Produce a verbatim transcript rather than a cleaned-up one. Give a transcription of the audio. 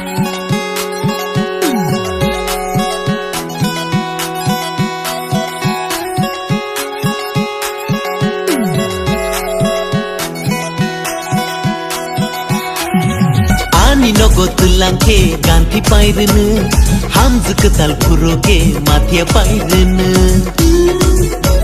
Nogo tulangke ganti pairene, hamzu ketal puroke matia pairene.